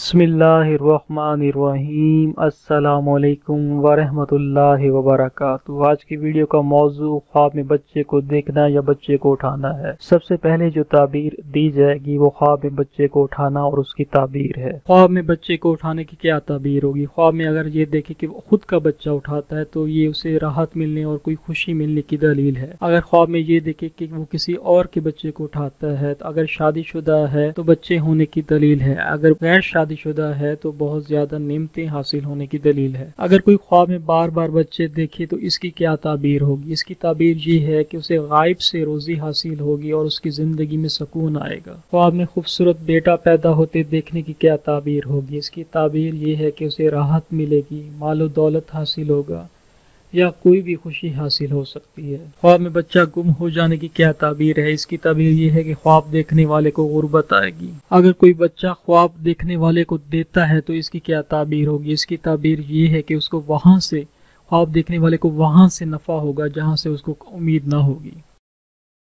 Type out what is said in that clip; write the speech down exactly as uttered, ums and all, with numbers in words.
बिस्मिल्लाहिर्रहमानिर्रहीम। अस्सलाम वालेकुम वरहमत अल्लाह वबरकातुहू। आज की वीडियो का मौजू ख्वाब में बच्चे को देखना या बच्चे को उठाना है। सबसे पहले जो ताबीर दी जाएगी वो ख्वाब में बच्चे को उठाना और उसकी ताबीर है। ख्वाब में बच्चे को उठाने की क्या ताबीर होगी? ख्वाब में अगर ये देखे कि वो खुद का बच्चा उठाता है तो ये उसे राहत मिलने और कोई खुशी मिलने की दलील है। अगर ख्वाब में ये देखे कि वो किसी और के बच्चे को उठाता है, तो अगर शादीशुदा है तो बच्चे होने की दलील है। अगर गैर शादीशुदा है तो बहुत ज्यादा नेमतें हासिल होने की दलील है। अगर कोई ख्वाब में बार बार बच्चे देखे तो इसकी क्या ताबीर होगी? इसकी ताबीर ये है कि उसे गायब से रोजी हासिल होगी और उसकी जिंदगी में सुकून आएगा। ख्वाब में खूबसूरत बेटा पैदा होते देखने की क्या ताबीर होगी? इसकी ताबीर ये है कि उसे राहत मिलेगी, मालो दौलत हासिल होगा या कोई भी खुशी हासिल हो सकती है। ख्वाब में बच्चा गुम हो जाने की क्या ताबीर है? इसकी ताबीर ये है कि ख्वाब देखने वाले को गुर्बत आएगी। अगर कोई बच्चा ख्वाब देखने वाले को देता है तो इसकी क्या ताबीर होगी? इसकी ताबीर ये है कि उसको वहां से ख्वाब देखने वाले को वहां से नफा होगा जहां से उसको उम्मीद ना होगी।